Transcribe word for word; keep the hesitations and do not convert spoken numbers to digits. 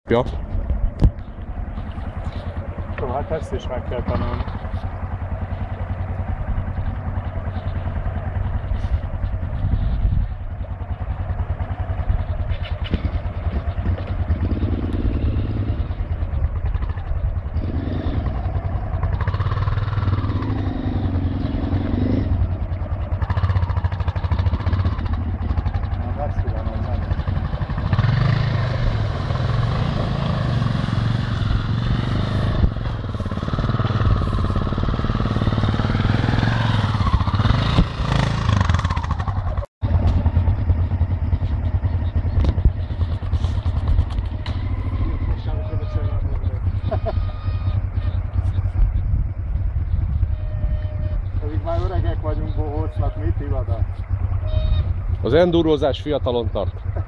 Ja. Jó, hát ezt is meg kell tanulni. Pedig már öregek vagyunk, bohócnak, mit hivadás? Az endurozás fiatalon tart.